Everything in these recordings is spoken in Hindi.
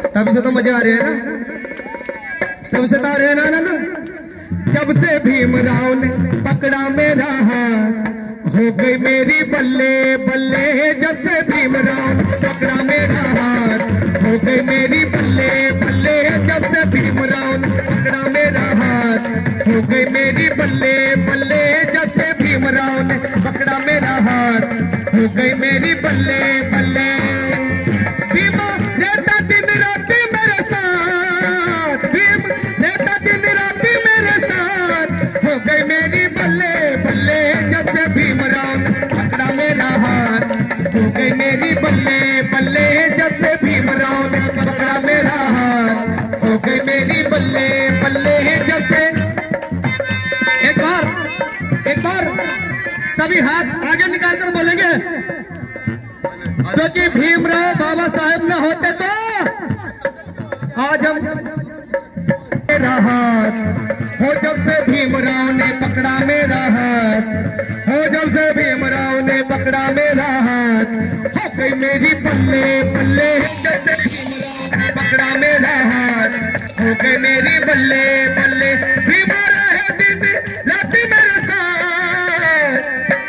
तभी से तो मजे आ रहे हैं ना, तब से तो आ रहे हैं ना। जब से भीमराव ने पकड़ा मेरा हाथ हो गई मेरी बल्ले बल्ले। जब से भीमराव ने पकड़ा मेरा हाथ हो गई मेरी बल्ले बल्ले। जब से भीमराव ने पकड़ा मेरा हाथ हो गई मेरी बल्ले बल्ले। जब से भीमराव ने पकड़ा मेरा हाथ हो गई मेरी बल्ले बल्ले। भीमा रहता दिन रात मेरे साथ, भीम रहता दिन रात मेरे साथ हो गई मेरी बल्ले बल्ले। जब से भीमराव ने पकड़ा मेरा हाथ हो गई मेरी बल्ले बल्ले। जब से भीमराव ने पकड़ा मेरा हाथ हो गई मेरी बल्ले बल्ले। जब से एक बार सभी हाथ आगे निकालकर बोलेंगे, क्योंकि भीमराव बाबा साहेब न होते तो आज हम मेरा हाथ हो। जब से भीमराव ने पकड़ा मेरा हाथ हो, जब से भीमराव ने पकड़ा मेरा हाथ हो गई मेरी बल्ले बल्ले। जब से भीमराव ने पकड़ा मेरा हाथ हो गई मेरी बल्ले बल्ले। भीमा रहे दिन रात मेरे साथ,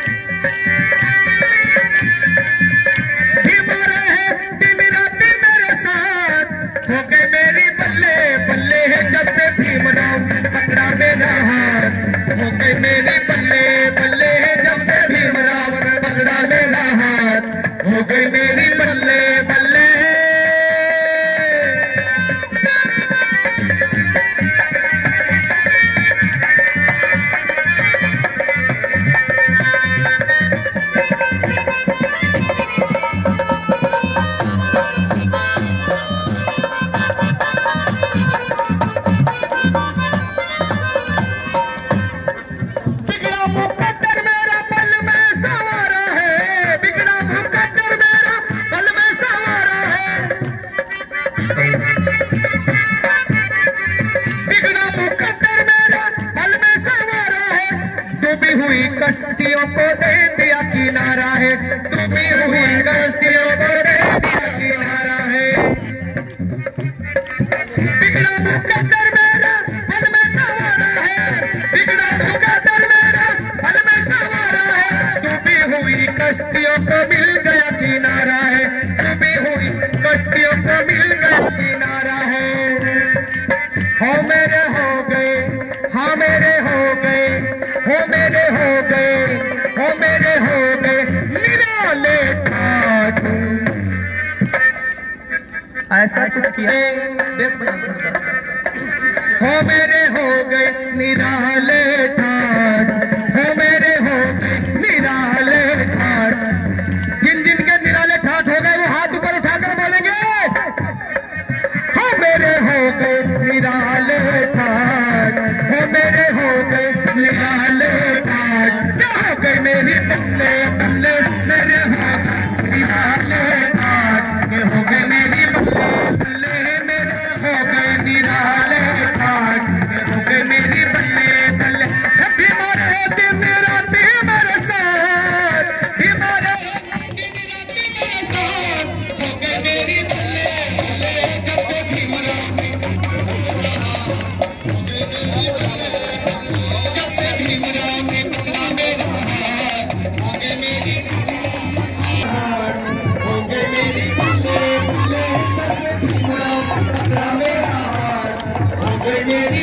भीमा रहे दिन रात मेरे साथ हो गई मेरी बल्ले बल्ले। जब से भीमराव ने पकड़ा मेरा हाथ हो गई मेरी बल्ले बल्ले। जब से भीमराव ने पकड़ा मेरा हाथ हो गई मेरी बल्ले बल्ले। कश्तियों को दे दिया किनारा है, डूबी हुई कश्तियों को दे दिया किनारा है। बिगड़ा मुकद्दर मेरा पल में सवारा है, बिगड़ा मुकद्दर मेरा पल में सवारा है। डूबी हुई कश्तियों को मिल गया किनारा है, डूबी हुई कश्तियों को मिल गया किनारा है। हो मेरे हो गए, हाँ मेरे हो गए, हो मेरे हो गए, हो मेरे हो गए निराले ठाठ। ऐसा कुछ किया देश में, हो मेरे हो गए निराले ठाठ, हो मेरे हो गए निराले ठाठ। जिन जिन के निराले ठाठ हो गए वो हाथ ऊपर उठाकर बोलेंगे, हो मेरे हो गए निराले ठाठ, हो मेरे हो गए निराले ठाठ। क्या हो गए मेरी बल्ले बल्ले, मेरे हो गए निराले ठाठ। ये हो गए मेरी बल्ले बल्ले, मेरे हो गए निराले ठाठ। ये हो गए मेरी बल्ले बल्ले। बीमारे दिन रात मेरे साथ, बीमारे दिन रात मेरे साथ हो गए मेरी बल्ले बल्ले। जब से भीमराव ने मेरी